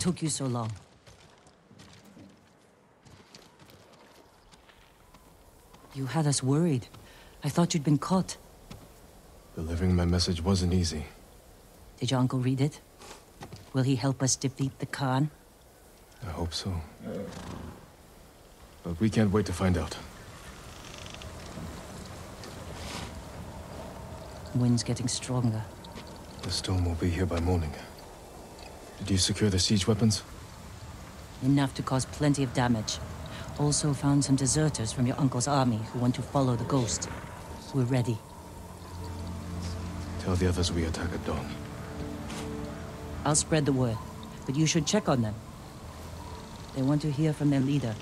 took you so long? You had us worried. I thought you'd been caught. Delivering my message wasn't easy. Did your uncle read it? Will he help us defeat the Khan? I hope so. But we can't wait to find out. Wind's getting stronger. The storm will be here by morning. Did you secure the siege weapons? Enough to cause plenty of damage. Also found some deserters from your uncle's army who want to follow the ghost. We're ready. Tell the others we attack at dawn. I'll spread the word, but you should check on them. They want to hear from their leader.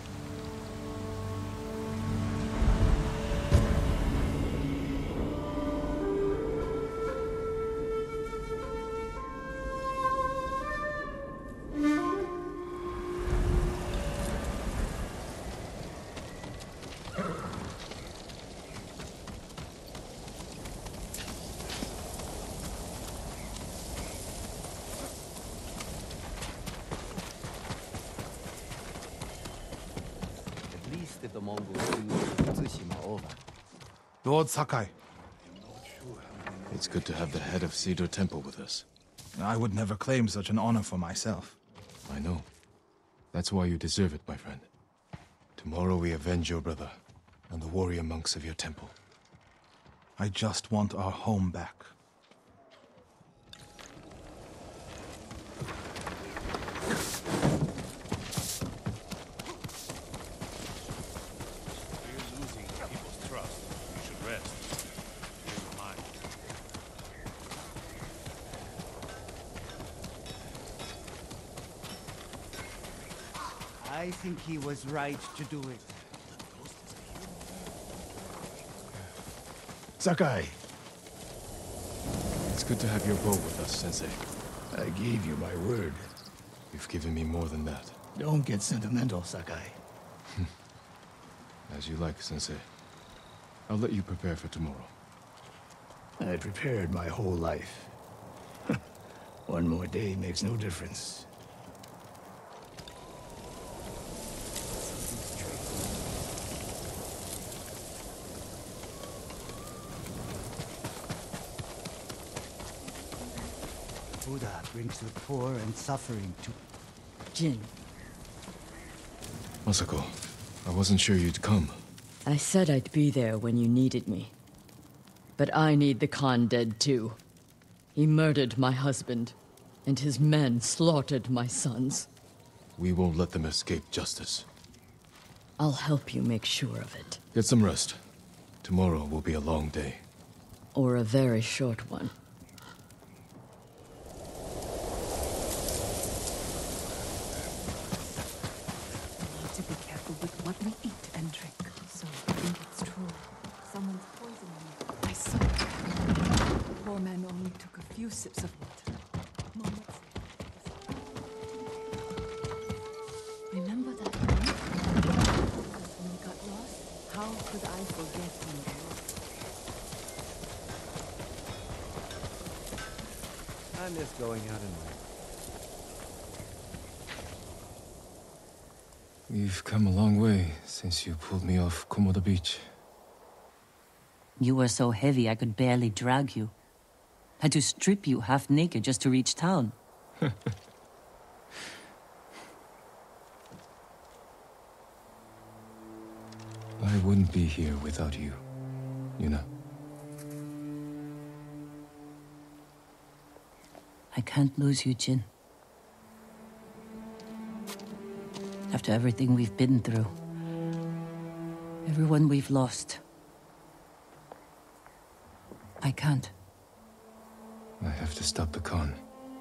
If the Mongols do Tsushima over. Lord Sakai, It's good to have the head of Cedar Temple with us. I would never claim such an honor for myself. I know. That's why you deserve it, my friend. Tomorrow we avenge your brother and the warrior monks of your temple. I just want our home back. I think he was right to do it. Sakai, It's good to have your bow with us, Sensei. I gave you my word. You've given me more than that. Don't get sentimental, Sakai. As you like, Sensei. I'll let you prepare for tomorrow. I prepared my whole life. One more day makes no difference. Buddha brings the poor and suffering to... Jin, Masako, I wasn't sure you'd come. I said I'd be there when you needed me. But I need the Khan dead too. He murdered my husband, and his men slaughtered my sons. We won't let them escape justice. I'll help you make sure of it. Get some rest. Tomorrow will be a long day. Or a very short one. To be careful with what we eat and drink. So I think it's true. Someone's poisoning me. I saw it. The poor man only took a few sips of water. Moments. Remember that night? When we got lost? How could I forget when we were lost? I miss going out at night. We've come a long way since you pulled me off Komoda Beach. you were so heavy I could barely drag you. Had to strip you half naked just to reach town. I wouldn't be here without you, Yuna. I can't lose you, Jin. After everything we've been through. Everyone we've lost. I can't. I have to stop the Khan.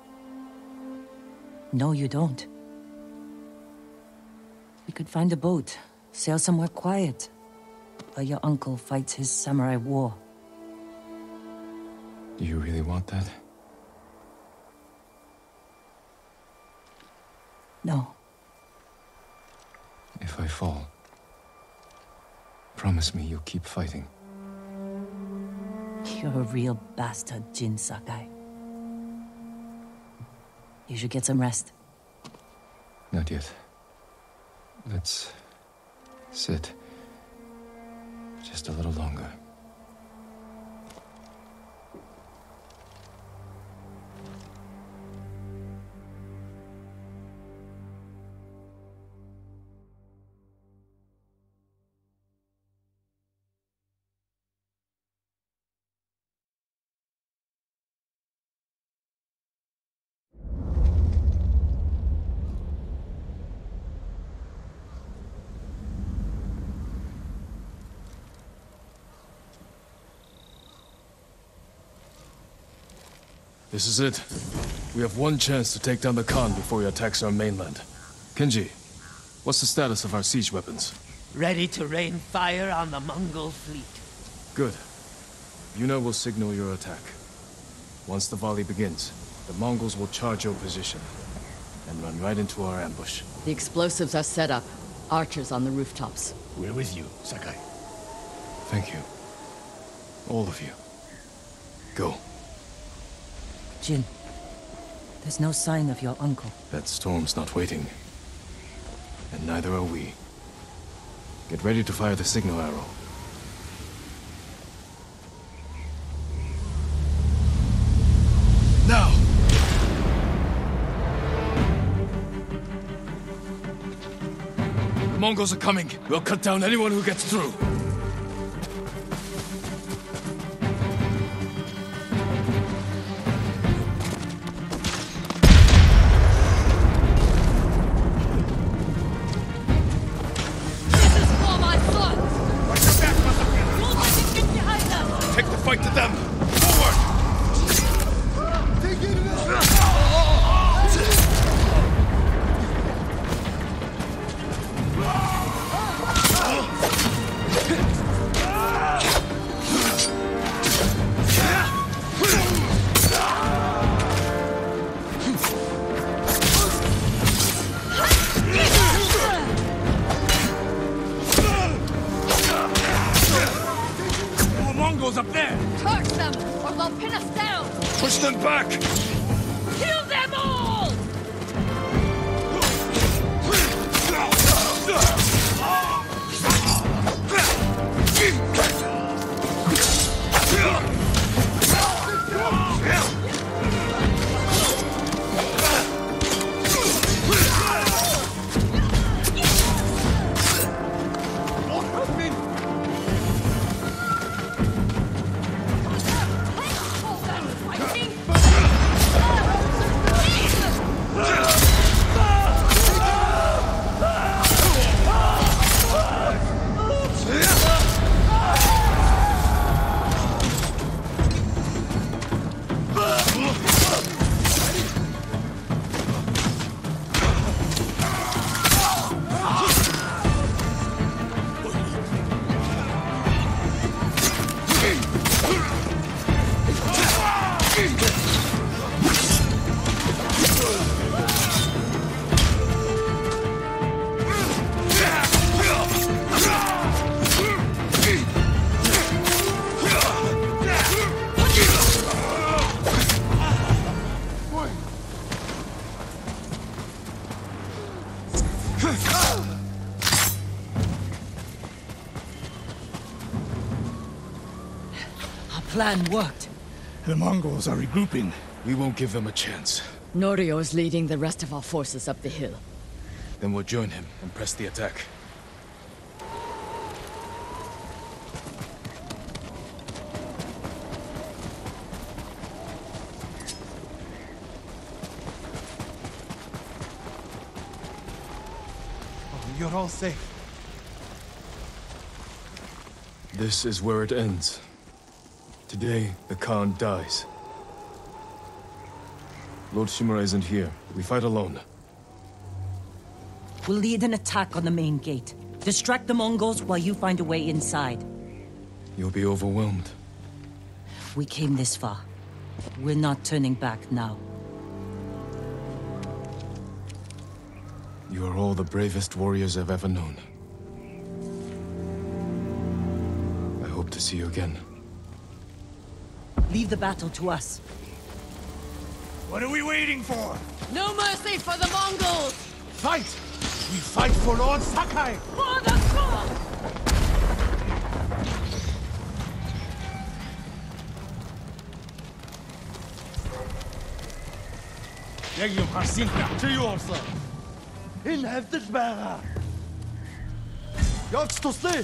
No, you don't. We could find a boat, sail somewhere quiet, while your uncle fights his samurai war. Do you really want that? No. If I fall, promise me you'll keep fighting. You're a real bastard, Jin Sakai. You should get some rest. Not yet. Let's sit just a little longer. This is it. We have one chance to take down the Khan before he attacks our mainland. Kenji, what's the status of our siege weapons? Ready to rain fire on the Mongol fleet. Good. Yuna will signal your attack. Once the volley begins, the Mongols will charge your position and run right into our ambush. The explosives are set up. Archers on the rooftops. We're with you, Sakai. Thank you. All of you. Go. Jin, there's no sign of your uncle. That storm's not waiting. And neither are we. Get ready to fire the signal arrow. Now! The Mongols are coming. We'll cut down anyone who gets through. Fight to them! Forward! Mongols up there! Torch them, or they'll pin us down! Push them back! Kill them all! Plan worked. The Mongols are regrouping. We won't give them a chance. Norio is leading the rest of our forces up the hill. Then we'll join him and press the attack. Oh, you're all safe. This is where it ends. Today, the Khan dies. Lord Shimura isn't here. We fight alone. We'll lead an attack on the main gate. Distract the Mongols while you find a way inside. You'll be overwhelmed. We came this far. We're not turning back now. You are all the bravest warriors I've ever known. I hope to see you again. Leave the battle to us. What are we waiting for? No mercy for the Mongols! Fight! We fight for Lord Sakai! 여기 화신다. 주요 없어. 인해들 봐라. 여기 떴어.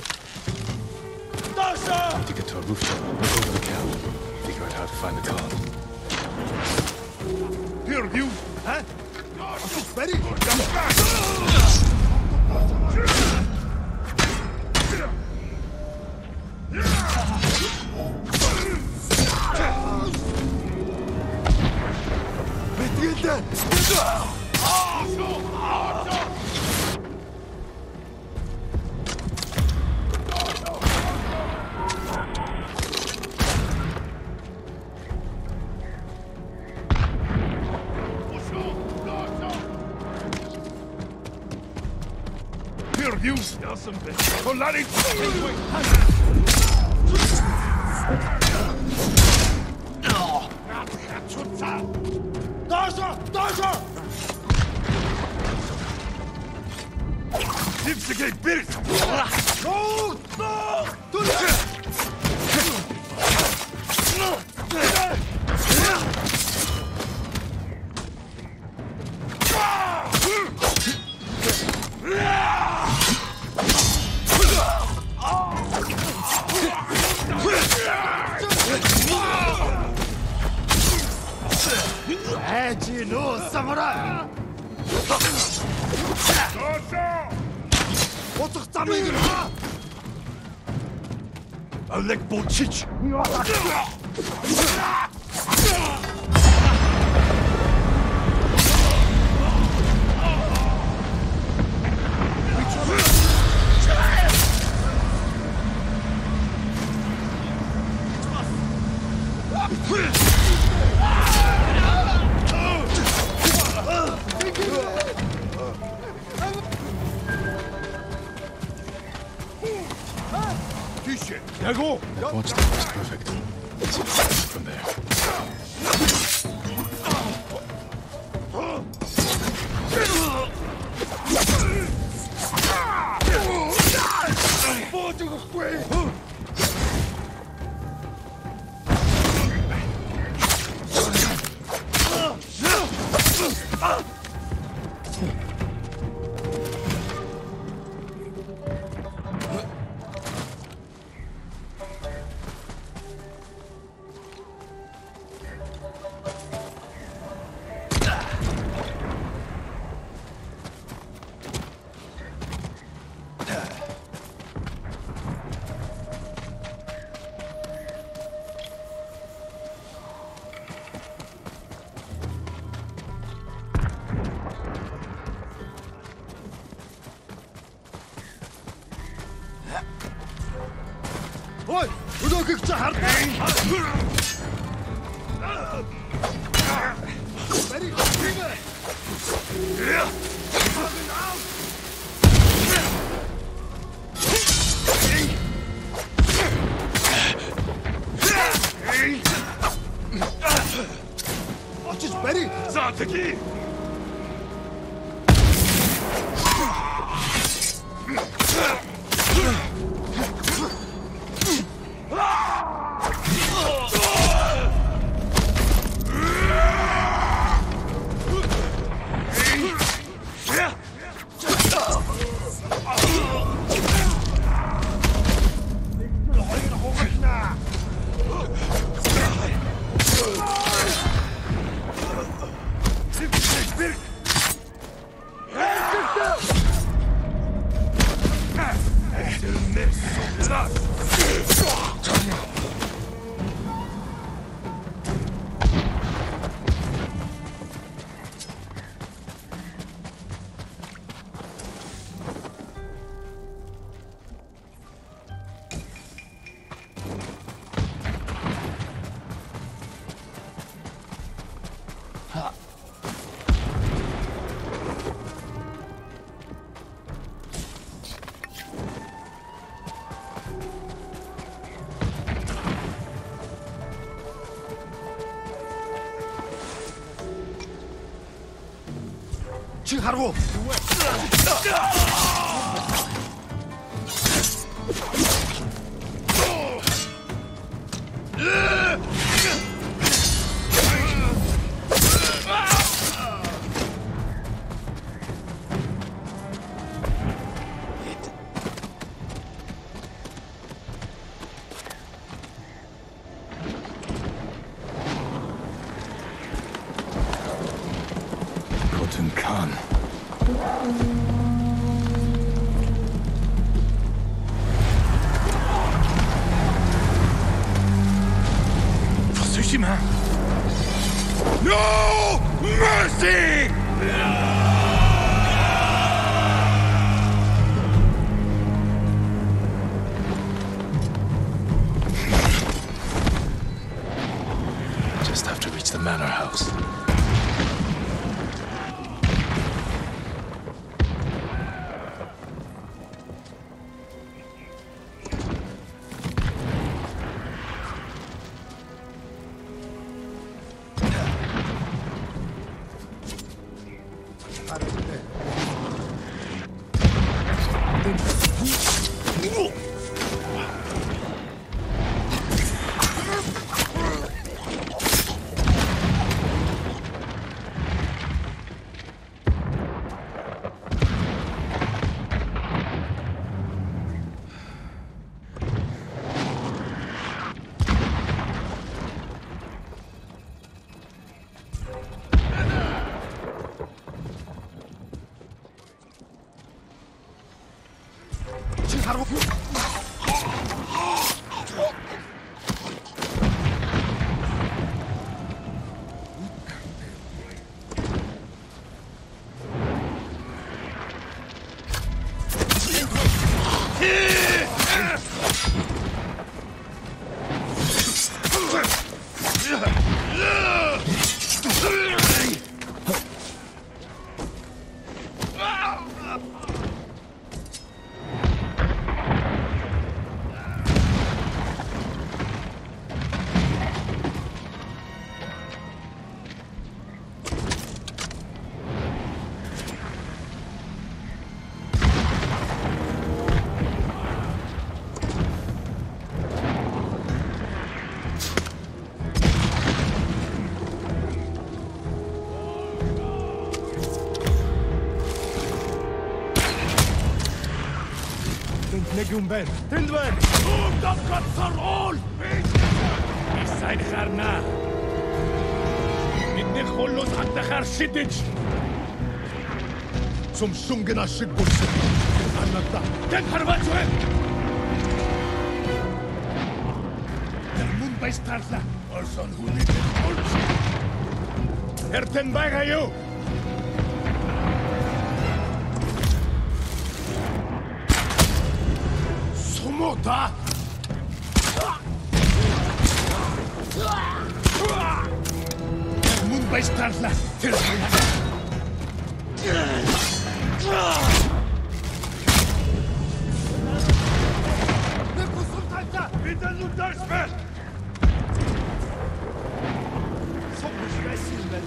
따서. To get to a rooftop, look over the camp. Figure out how to find the car. Here, you. Huh? Ready? Here, you some bitch. Polari! Dipsige Birk! No! No! Eji no samurai. Otuk tamig ha. Alek Bolchich! That watchtower was perfect. Let's see from there. Oi, udah kita harus. Ready, finger. Oh, just ready. Zataki! 칭하고. Khotun Khan. Tsushima. No mercy! Just have to reach the manor house. Legumben, Tindwen! Dat gaat voor Ik zijn garna. Niet de gollos aan de garsitic. Soms zungen als ik bossen. Anata, denk haar wat zo. De mond bij Starla. Als een hoe niet Herten bij ga je. Mota! Mund bij Starla! Bitte nu das weg! Zo beschweißen wir.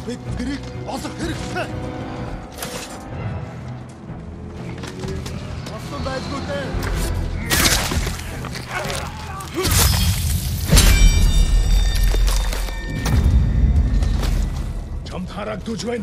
Бид тэрийг олох хэрэгтэй. Болсон байлгүй дээ. Чамд харагдаж байна.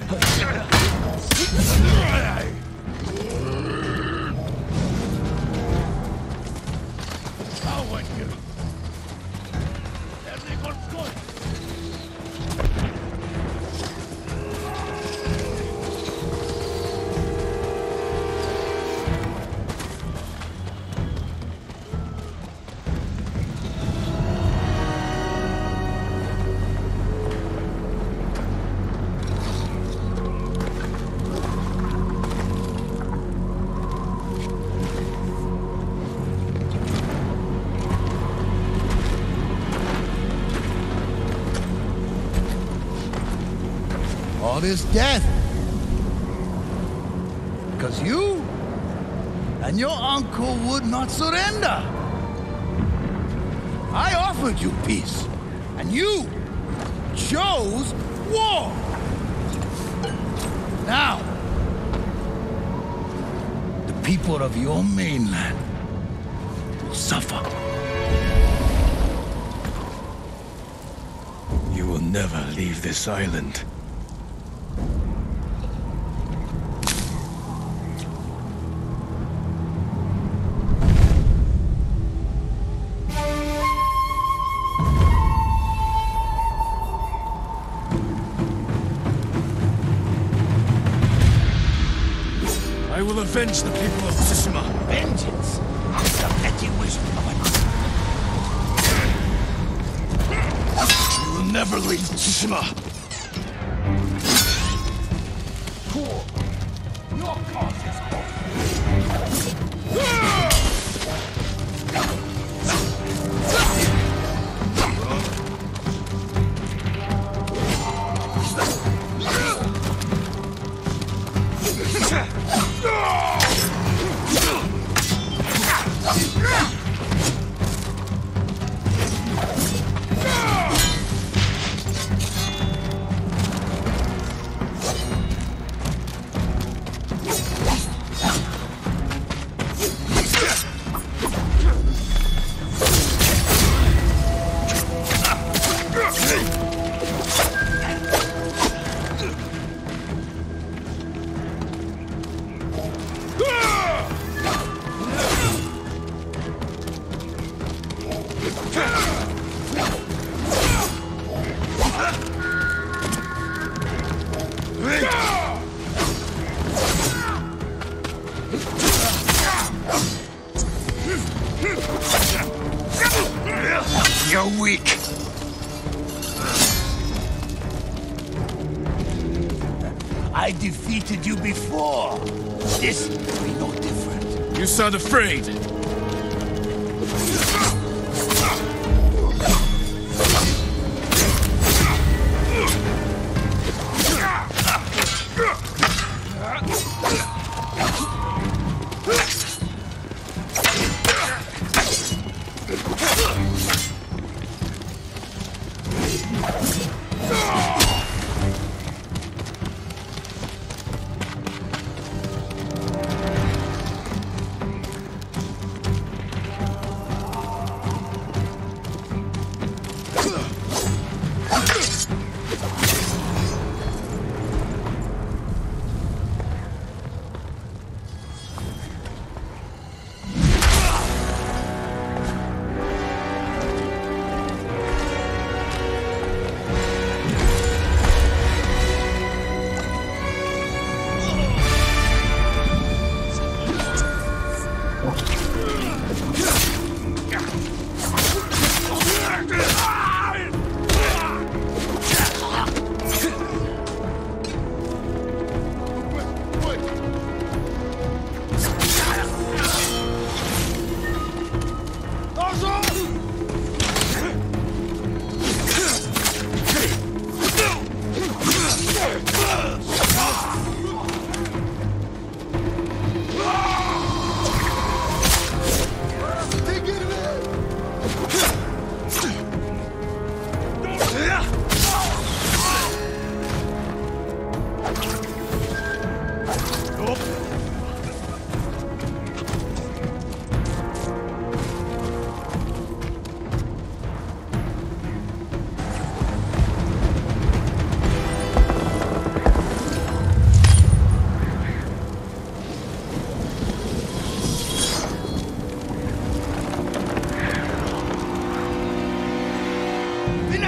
All this death. Because you and your uncle would not surrender. I offered you peace, and you chose war. Now, the people of your mainland will suffer. You will never leave this island. I will avenge the people of Tsushima. Vengeance is the petty wish of an You will never leave Tsushima. Your cause is You're weak. I defeated you before. This will be no different. You sound afraid.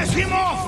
Finish him off!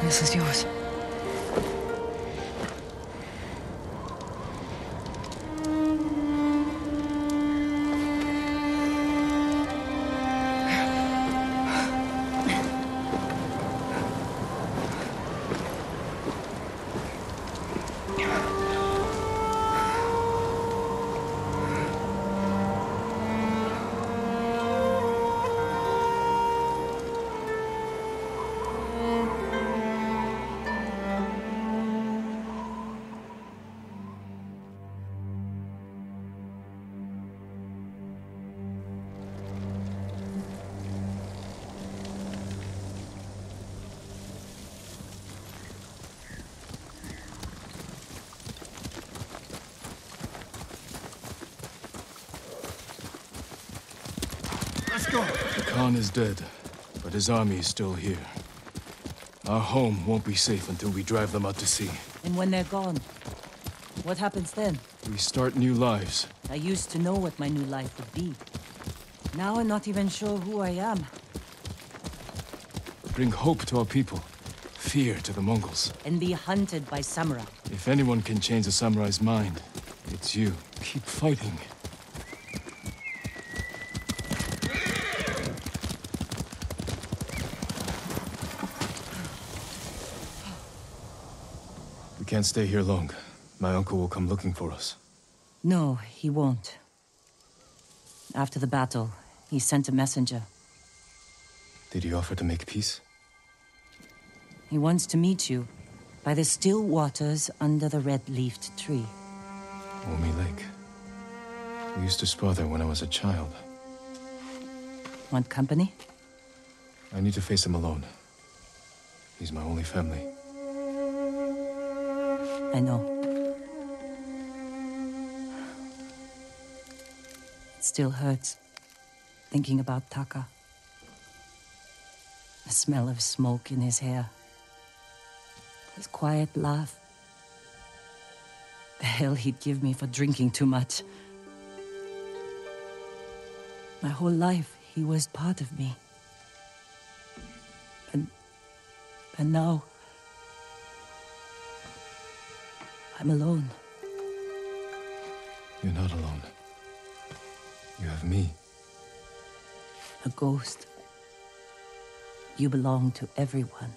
This is yours. Let's go. The Khan is dead, but his army is still here. Our home won't be safe until we drive them out to sea. And when they're gone, what happens then? We start new lives. I used to know what my new life would be. Now I'm not even sure who I am. Bring hope to our people. Fear to the Mongols. And be hunted by samurai. If anyone can change a samurai's mind, it's you. Keep fighting. We can't stay here long. My uncle will come looking for us. No, he won't. After the battle, he sent a messenger. Did he offer to make peace? He wants to meet you by the still waters under the red-leafed tree. Omi Lake. We used to spar there when I was a child. Want company? I need to face him alone. He's my only family. I know. It still hurts, thinking about Taka. The smell of smoke in his hair. His quiet laugh. The hell he'd give me for drinking too much. My whole life, he was part of me. And now... I'm alone. You're not alone. You have me. A ghost. You belong to everyone.